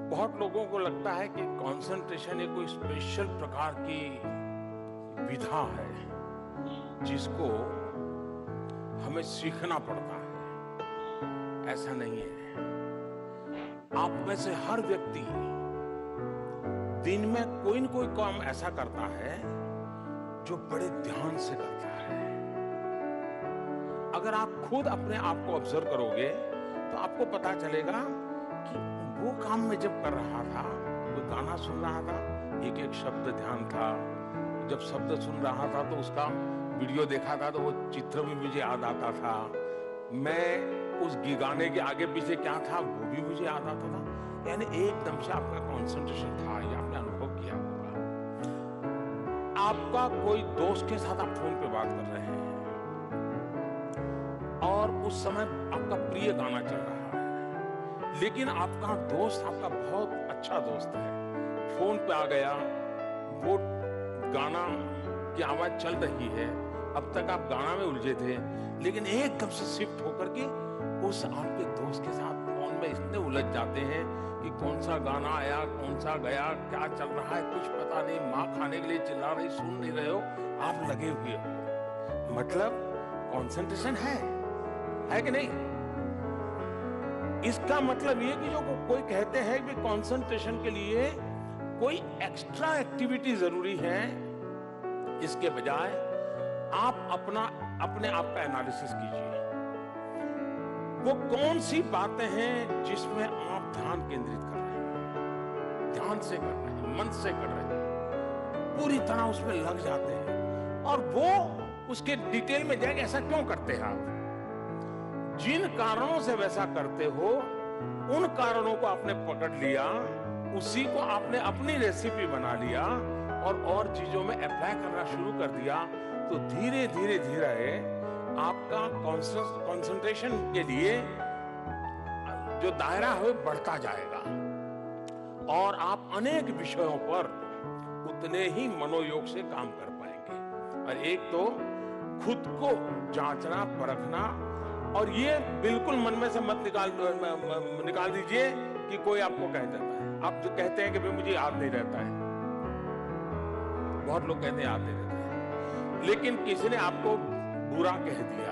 बहुत लोगों को लगता है कि कंसंट्रेशन एक कोई स्पेशल प्रकार की विधा है जिसको हमें सीखना पड़ता है। ऐसा नहीं है। आप में से हर व्यक्ति दिन में कोई न कोई काम ऐसा करता है जो बड़े ध्यान से करता है। अगर आप खुद अपने आप को ऑब्जर्व करोगे तो आपको पता चलेगा कि वो काम मैं जब कर रहा था, कोई गाना सुन रहा था, एक एक शब्द ध्यान था। जब शब्द सुन रहा था तो उसका वीडियो देखा था तो वो चित्र भी मुझे याद आता था। मैं उस गाने के आगे पीछे क्या था वो भी मुझे याद आता था। यानी एकदम से आपका कंसंट्रेशन था, ये आपने अनुभव किया होगा। आपका कोई दोस्त के साथ आप फोन पे बात कर रहे हैं और उस समय आपका प्रिय गाना चल रहा है, लेकिन आपका दोस्त आपका बहुत अच्छा दोस्त है, फोन पे आ गया, वो गाना की आवाज चल रही है, अब तक आप गाना में उलझे थे, लेकिन एकदम से शिफ्ट होकर के उस आपके दोस्त के साथ फोन में इतने उलझ जाते हैं कि कौन सा गाना आया, कौन सा गया, क्या चल रहा है कुछ पता नहीं, माँ खाने के लिए चिल्ला रही, सुन नहीं रहे हो, आप लगे हुए हो। मतलब कंसंट्रेशन है कि नहीं? इसका मतलब ये कि जो कोई कहते हैं कि कंसंट्रेशन के लिए कोई एक्स्ट्रा एक्टिविटी जरूरी है, इसके बजाय आप अपने आप का एनालिसिस कीजिए। वो कौन सी बातें हैं जिसमें आप ध्यान केंद्रित कर रहे हैं, ध्यान से कर रहे हैं, मन से कर रहे हैं, पूरी तरह उसमें लग जाते हैं और वो उसके डिटेल में जाएंगे। ऐसा क्यों करते हैं आप? जिन कारणों से वैसा करते हो उन कारणों को आपने पकड़ लिया, उसी को आपने अपनी रेसिपी बना लिया और चीजों में अप्लाई करना शुरू कर दिया, तो धीरे धीरे आपका कंसंट्रेशन के लिए जो दायरा है बढ़ता जाएगा और आप अनेक विषयों पर उतने ही मनोयोग से काम कर पाएंगे। और एक तो खुद को जांचना परखना, और ये बिल्कुल मन में से मत निकाल दीजिए कि कोई आपको कह देता है। आप जो कहते हैं कि भाई मुझे याद नहीं रहता है, बहुत लोग कहते हैं याद नहीं रहता है, लेकिन किसी ने आपको बुरा कह दिया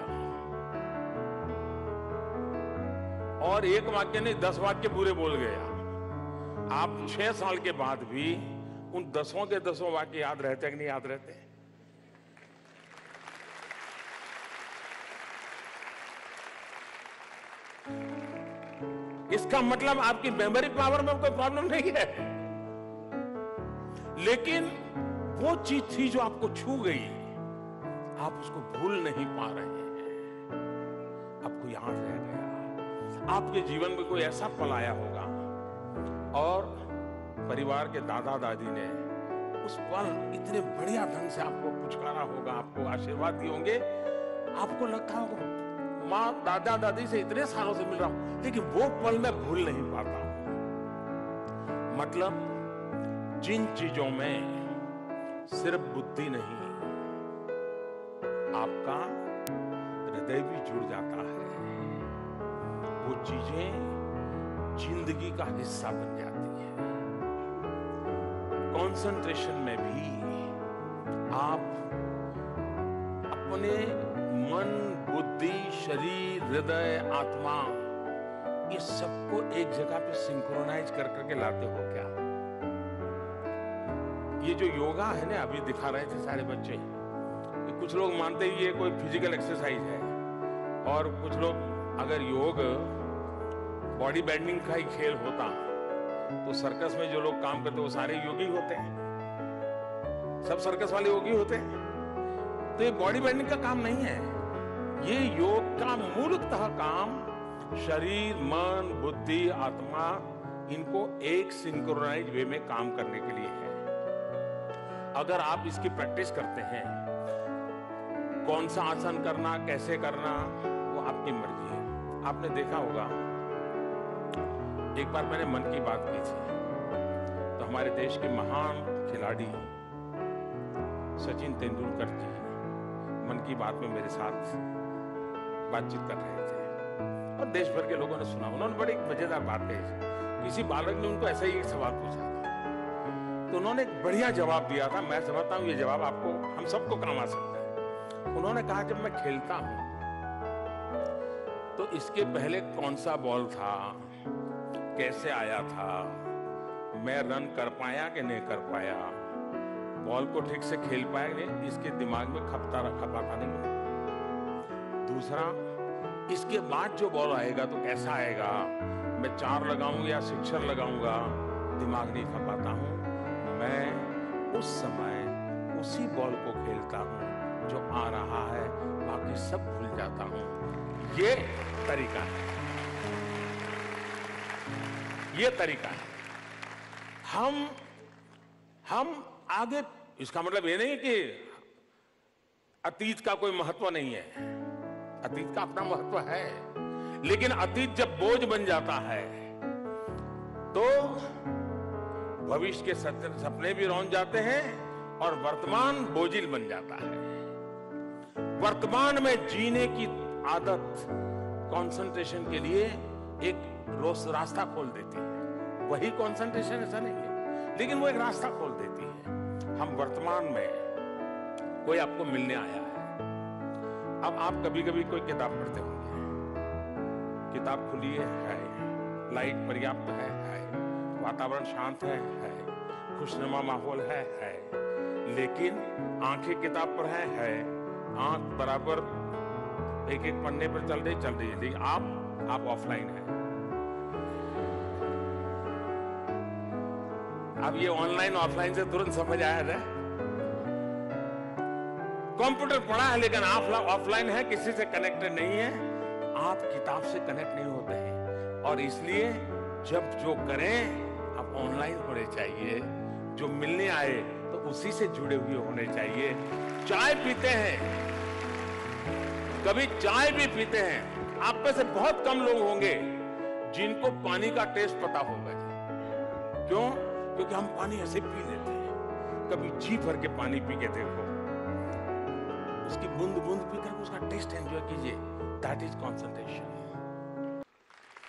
और एक वाक्य नहीं 10 वाक्य बुरे बोल गया, आप 6 साल के बाद भी उन 10 के 10 वाक्य याद रहते हैं कि नहीं याद रहते? इसका मतलब आपकी मेमोरी पावर में कोई प्रॉब्लम नहीं है, लेकिन वो चीज थी जो आपको छू गई, आप उसको भूल नहीं पा रहे हैं, आपको याद रह गया। आपके जीवन में कोई ऐसा पल आया होगा और परिवार के दादा दादी ने उस पल इतने बढ़िया ढंग से आपको पुचकारा होगा, आपको आशीर्वाद दिए होंगे, आपको लगता होगा माँ दादा दादी से इतने सालों से मिल रहा हूं लेकिन वो पल मैं भूल नहीं पाता हूं। मतलब जिन चीजों में सिर्फ बुद्धि नहीं, आपका हृदय भी जुड़ जाता है, वो चीजें जिंदगी का हिस्सा बन जाती है। कंसंट्रेशन में भी आप अपने मन, बुद्धि, शरीर, हृदय, आत्मा, ये सबको एक जगह पे सिंक्रोनाइज कर करके लाते हो क्या? ये जो योगा है ना, अभी दिखा रहे थे सारे बच्चे, कुछ लोग मानते हैं ये कोई फिजिकल एक्सरसाइज है, और कुछ लोग अगर योग बॉडी बैंडिंग का ही खेल होता तो सर्कस में जो लोग काम करते वो सारे योगी होते हैं, सब सर्कस वाले योगी होते हैं। तो ये बॉडी बैंडिंग का काम नहीं है, ये योग का मूलतः काम शरीर, मन, बुद्धि, आत्मा, इनको एक सिंक्रोनाइज वे में काम करने के लिए है। अगर आप इसकी प्रैक्टिस करते हैं, कौन सा आसन करना, कैसे करना, वो आपकी मर्जी है। आपने देखा होगा, एक बार मैंने मन की बात की थी तो हमारे देश के महान खिलाड़ी सचिन तेंदुलकर जी मन की बात में मेरे साथ बातचीत कर रहे थे और देश भर के लोगों ने सुना। उन्होंने बड़ी मजेदार बात कही कि किसी बालक ने उनको ऐसा ही एक सवाल पूछा था, तो उन्होंने एक बढ़िया जवाब दिया था। मैं समझता हूँ ये जवाब आपको, हम सबको काम आ सकता है। उन्होंने कहा, जब मैं खेलता हूं तो इसके पहले कौन सा बॉल था, कैसे आया था, मैं रन कर पाया कि नहीं कर पाया, बॉल को ठीक से खेल पाया कि नहीं, इसके दिमाग में खपाता नहीं। दूसरा, इसके बाद जो बॉल आएगा तो कैसा आएगा, मैं 4 लगाऊं या सिक्सर लगाऊंगा, दिमाग नहीं खपाता हूं। मैं उस समय उसी बॉल को खेलता हूं जो आ रहा है, बाकी सब भूल जाता हूं। ये तरीका है, ये तरीका है। हम आगे, इसका मतलब ये नहीं कि अतीत का कोई महत्व नहीं है, अतीत का अपना महत्व है, लेकिन अतीत जब बोझ बन जाता है तो भविष्य के सपने भी रौंद जाते हैं और वर्तमान बोझिल बन जाता है। वर्तमान में जीने की आदत कंसंट्रेशन के लिए एक रास्ता खोल देती है। वही कंसंट्रेशन ऐसा नहीं है, लेकिन वो एक रास्ता खोल देती है। हम वर्तमान में, कोई आपको मिलने आया है, अब आप कभी कभी कोई किताब पढ़ते होंगे, किताब खुली है, लाइट पर्याप्त है, वातावरण शांत है, खुशनुमा माहौल है, लेकिन आंखें किताब पर है, आंख बराबर एक एक पन्ने पर चल रही है, लेकिन आप ऑफलाइन है। अब ये ऑनलाइन ऑफलाइन से तुरंत समझ आया है। कंप्यूटर पढ़ा है लेकिन आप ऑफलाइन है, किसी से कनेक्टेड नहीं है, आप किताब से कनेक्ट नहीं होते हैं। और इसलिए जब जो करें आप ऑनलाइन होने चाहिए, जो मिलने आए तो उसी से जुड़े हुए होने चाहिए। चाय पीते हैं, कभी चाय भी पीते हैं, आप में से बहुत कम लोग होंगे जिनको पानी का टेस्ट पता होगा। क्यों? क्योंकि हम पानी ऐसे पी लेते हैं। कभी जी भर के पानी पी के देखो, उसकी बूंद बूंद पीकर उसका टेस्ट एंजॉय कीजिए। That is concentration.